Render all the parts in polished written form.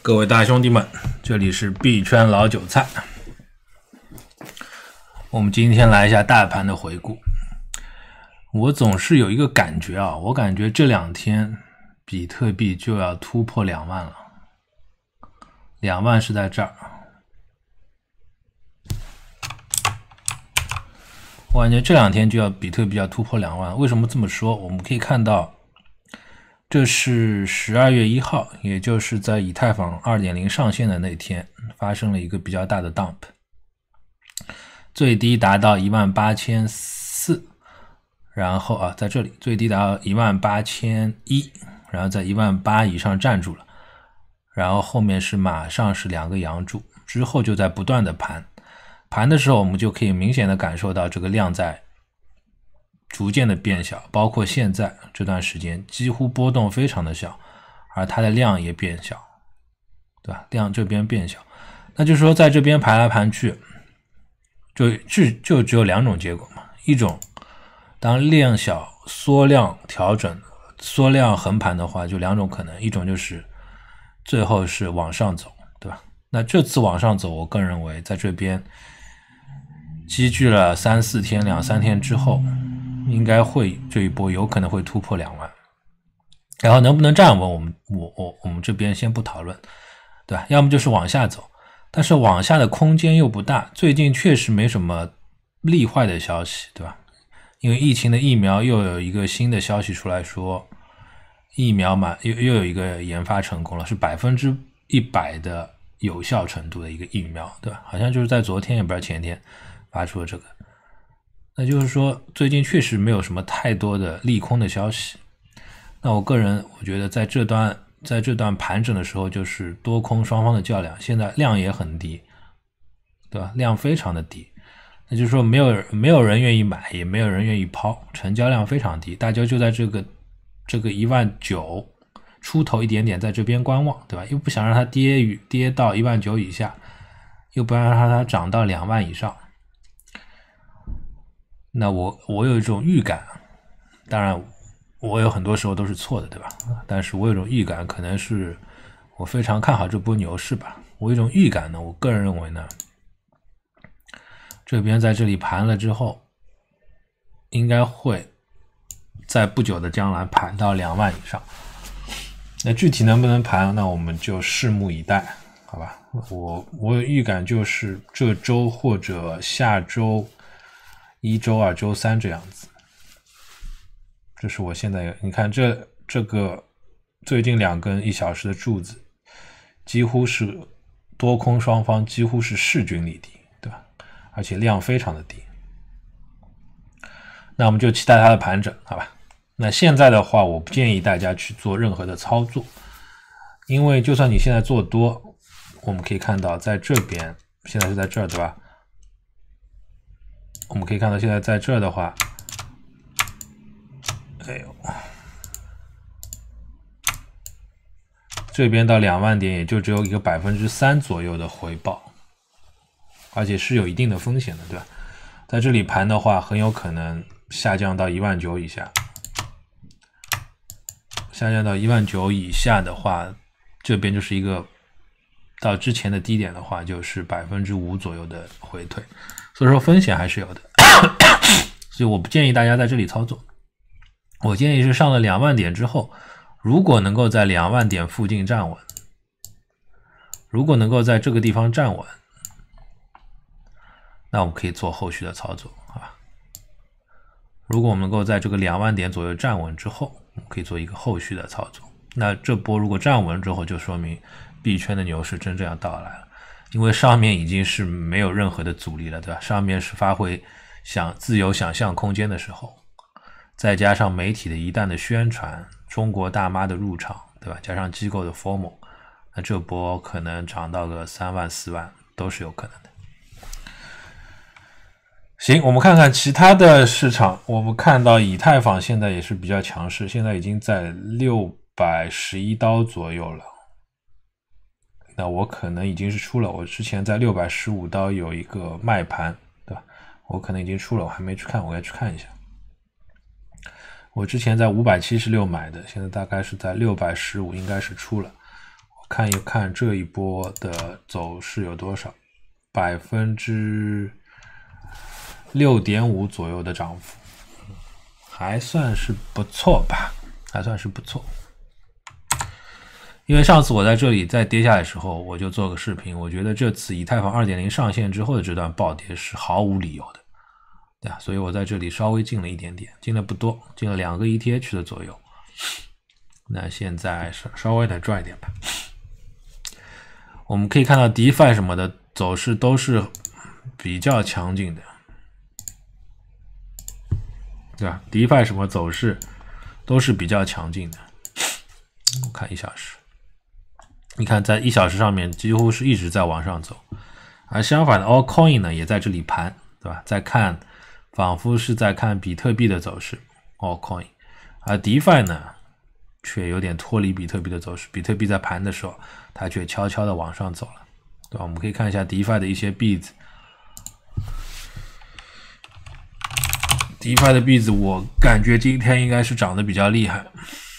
各位大兄弟们，这里是币圈老韭菜。我们今天来一下大盘的回顾。我总是有一个感觉啊，我感觉这两天比特币就要突破2万了。2万是在这儿。我感觉这两天比特币要突破2万。为什么这么说？我们可以看到这是12月1号，也就是在以太坊 2.0 上线的那天发生了一个比较大的 dump， 最低达到 18,400， 然后在这里最低达到 18,100， 然后在 18,000 以上站住了，然后后面是马上是2个阳柱，之后就在不断的盘的时候，我们就可以明显的感受到这个量在逐渐的变小，包括现在这段时间几乎波动非常的小，而它的量也变小，对吧？量这边变小，那就是说在这边盘来盘去，就只有2种结果嘛。一种，当量小缩量调整缩量横盘的话，就2种可能，一种就是最后是往上走，对吧？那这次往上走，我个人认为在这边积聚了3-4天2-3天之后，应该会这一波有可能会突破2万，然后能不能站稳，我们这边先不讨论，对吧？要么就是往下走，但是往下的空间又不大，最近确实没什么利坏的消息，对吧？因为疫情的疫苗又有一个新的消息出来说，疫苗嘛又有一个研发成功了，是100%的有效程度的一个疫苗，对吧？好像就是在昨天也不知道前天发出了这个。那就是说最近确实没有什么太多的利空的消息。那我觉得在这段盘整的时候，就是多空双方的较量，现在量也很低，对吧？量非常的低，那就是说没有人愿意买，也没有人愿意抛，成交量非常低，大家就在这个19000出头一点点在这边观望，对吧？又不想让它跌到19000以下，又不让它涨到2万以上。那我有一种预感，当然我有很多时候都是错的，对吧？但是我有一种预感，可能是我非常看好这波牛市吧。我有一种预感呢，我个人认为呢，这边在这里盘了之后，应该会在不久的将来盘到2万以上。那具体能不能盘，那我们就拭目以待，好吧？我有预感就是这周或者下周1周2周3这样子。这是我现在你看这个最近2根1小时的柱子，几乎是多空双方几乎是势均力敌，对吧？而且量非常的低。那我们就期待它的盘整，好吧？那现在的话，我不建议大家去做任何的操作，因为就算你现在做多，我们可以看到在这边现在是在这儿，对吧？我们可以看到现在在这儿的话，这边到2万点也就只有一个 3% 左右的回报，而且是有一定的风险的，对吧？在这里盘的话，很有可能下降到19000以下，下降到19000以下的话，这边就是一个到之前的低点的话，就是 5% 左右的回退，所以说风险还是有的。所以我不建议大家在这里操作，我建议是上了2万点之后，如果能够在2万点附近站稳，如果能够在这个地方站稳，那我们可以做后续的操作，好吧？如果我们能够在这个2万点左右站稳之后，我们可以做一个后续的操作。那这波如果站稳之后，就说明币圈的牛市真正要到来了，因为上面已经是没有任何的阻力了，对吧？上面是发挥自由想象空间的时候，再加上媒体的一旦的宣传，中国大妈的入场，对吧？加上机构的 FOMO， 那这波可能涨到个3万4万都是有可能的。行，我们看看其他的市场。我们看到以太坊现在也是比较强势，现在已经在611刀左右了。那我可能已经是出了，我之前在615刀有一个卖盘，对吧？我可能已经出了，我还没去看，我要去看一下。我之前在576买的，现在大概是在615，应该是出了。我看一看这一波的走势有多少，6.5%左右的涨幅，还算是不错吧，还算是不错。因为上次我在这里再跌下来的时候，我就做个视频，我觉得这次以太坊 2.0 上线之后的这段暴跌是毫无理由的，对啊，所以我在这里稍微进了一点点，进了不多，进了2个 ETH 的左右。那现在稍微的赚一点吧。我们可以看到 DeFi 什么的走势都是比较强劲的，对吧 ？DeFi 什么走势都是比较强劲的。我看1小时，你看在1小时上面几乎是一直在往上走，而相反的 Altcoin 呢也在这里盘，对吧？在看，仿佛是在看比特币的走势 Altcoin， 而 DeFi 呢却有点脱离比特币的走势，比特币在盘的时候，它却悄悄的往上走了，对吧？我们可以看一下 DeFi 的一些币子。DeFi 的币子，我感觉今天应该是涨得比较厉害。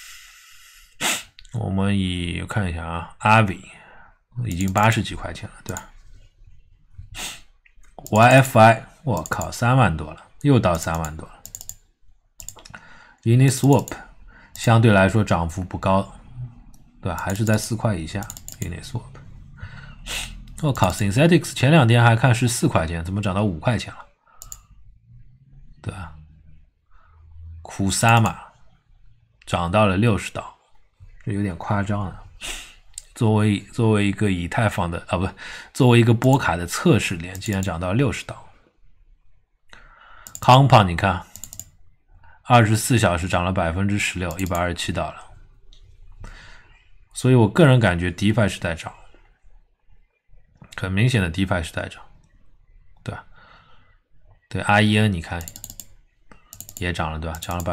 我们看一下啊 ，Avi 已经80几块钱了，对吧 ？YFI 我靠，3万多了，又到3万多了。Uniswap 相对来说涨幅不高，对吧？还是在4块以下。Uniswap 我靠 ，Synthetix 前2天还看是4块钱，怎么涨到5块钱了？对吧？Kusama 涨到了60刀。这有点夸张了。作为一个以太坊的作为一个波卡的测试链，竟然涨到60刀。Compound 你看，24小时涨了16%，127刀了。所以我个人感觉 DeFi 是在涨，很明显的 DeFi 是在涨，对吧？对 IEN 你看也涨了，对吧？涨了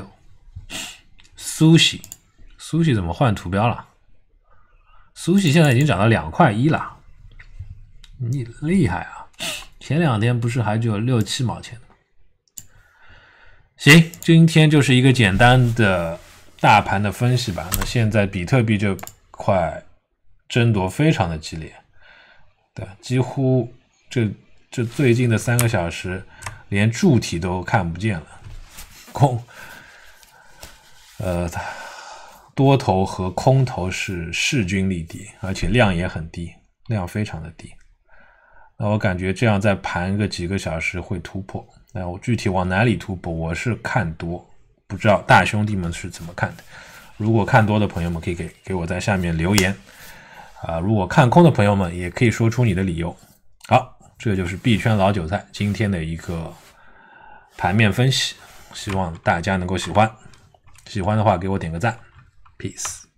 6%。Sushi 怎么换图标了 ？Sushi 现在已经涨到2块1了，你厉害啊！前2天不是还只有6、7毛钱的？行，今天就是一个简单的大盘的分析吧。那现在比特币这块争夺非常的激烈，对，几乎这最近的3个小时连柱体都看不见了，多头和空头是势均力敌，而且量也很低，量非常的低。那我感觉这样再盘个几个小时会突破。那我具体往哪里突破，我是看多，不知道大兄弟们是怎么看的。如果看多的朋友们可以给我在下面留言如果看空的朋友们也可以说出你的理由。好，这就是币圈老韭菜今天的一个盘面分析，希望大家能够喜欢。喜欢的话给我点个赞。Peace。